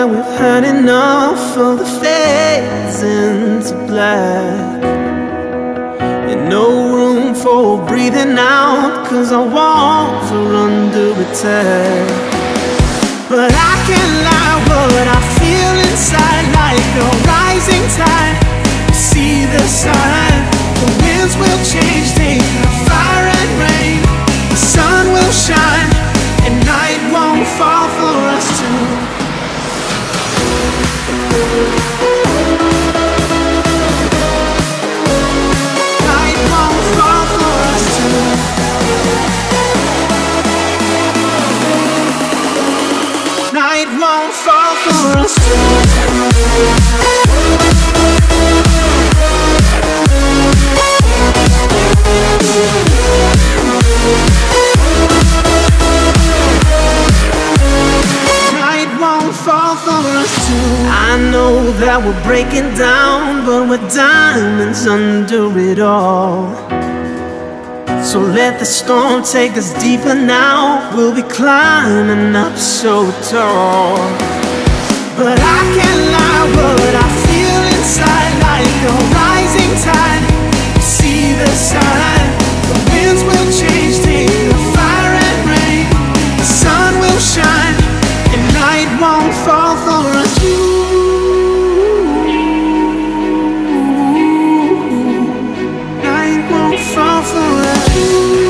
that we've had enough of the fades into black, and no room for breathing out, 'cause our walls are under attack. But I can't lie, what I feel inside, like a rising tide. See the sign, the winds will change, take the fire and rain. The sun will shine, and night won't fall for us too. Night won't fall for us too. Night won't fall for us too. Night won't fall for us too. I know that we're breaking down, but we're diamonds under it all. So let the storm take us deeper now. We'll be climbing up so tall. But I can't lie, what I feel inside, like a rising tide. See the sign, the winds will change, take the fire and rain. The sun will shine, and night won't fall for us. Night won't fall for us.